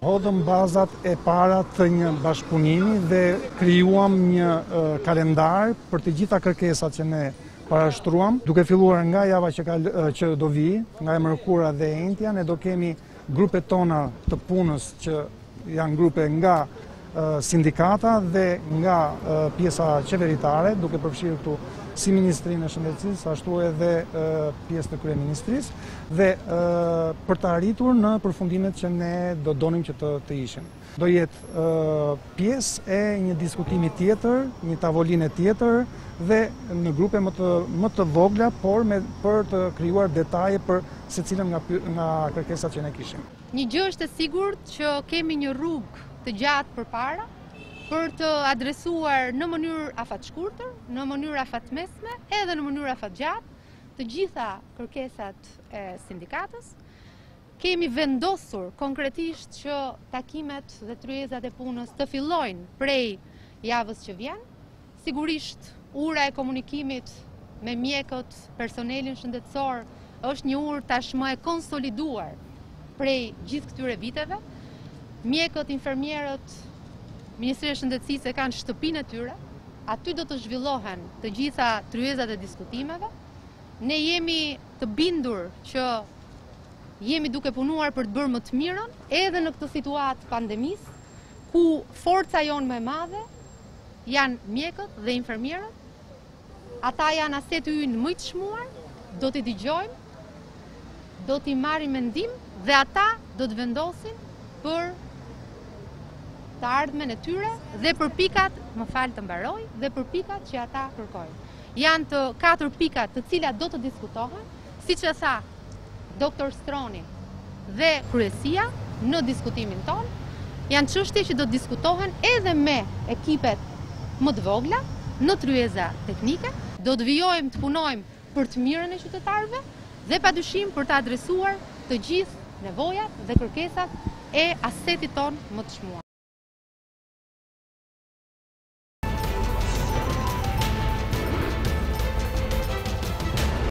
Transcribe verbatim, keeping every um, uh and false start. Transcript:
Hodhëm bazat e para të një bashkëpunimi dhe krijuam një uh, kalendar për të gjitha kërkesat që ne parashtruam, duke filluar nga java që, ka, që do vi, nga e mërkura dhe e entja, ne do kemi grupet tona të punës që janë grupe nga uh, sindikata dhe nga uh, pjesa qeveritare, duke përfshirë këtu si Ministrinë e Shëndetësisë, ashtu edhe uh, pjesë të Kryeministrisë, dhe uh, për të arritur në përfundimet që ne do donim që të, të ishin. Do jetë uh, pjesë e një diskutimi tjetër, një tavolinë tjetër, dhe në grupe më të, më të vogla, por me, për të krijuar detaje për secilën nga, nga kërkesat që ne kishim. Një gjë është e sigurt që kemi një rrugë të gjatë përpara për të adresuar në mënyrë afat shkurtër, në mënyrë afat mesme, edhe në mënyrë afat gjatë të gjitha kërkesat e sindikatës. Kemi vendosur konkretisht që takimet dhe tryezat e punës të fillojnë prej javës që vjen. Sigurisht, ura e komunikimit me mjekët, personelin shëndetësor, është një urë tashmë e konsoliduar prej gjithë këtyre viteve. Mjekët, infermierët, Ministria e Shëndetësisë e kanë shtëpinë e tyre, aty do të zhvillohen të gjitha tryezat e diskutimeve. Ne jemi të bindur që jemi duke punuar për të bërë më të mirën, edhe në këtë situatë pandemisë, ku forca jonë më e madhe janë mjekët dhe infermierët. Ata janë aseti ynë më i çmuar, do t'i dëgjojmë, do t'i marrim mendim dhe ata do të vendosin për të ardhmen e tyre dhe për pikat, më falë të mbaroj, dhe për pikat që ata kërkojnë. Janë të katër pikat të cilat do të diskutohen, siç e tha doktor Stroni dhe kryesia në diskutimin ton, janë çështje që do të diskutohen edhe me ekipet më të vogla, në tryeza teknike, do të vijojmë të punojmë për të mirën e qytetarëve dhe padyshim për të adresuar të gjithë nevojat dhe kërkesat e asetit ton më të çmuar.